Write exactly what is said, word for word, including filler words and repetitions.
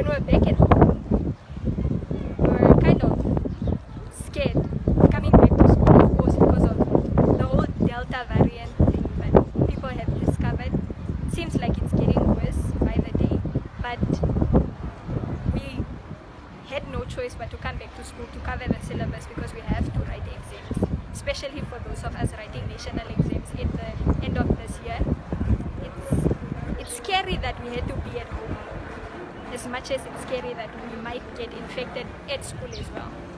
when we're back at home, we're kind of scared coming back to school, of course, because of the whole Delta variant thing that people have discovered. Seems like it's getting worse by the day, but we had no choice but to come back to school to cover the syllabus because we have to write exams, especially for those of us writing national exams at the end of this year. It's, it's scary that we had to be at home, as much as it's scary that we might get infected at school as well.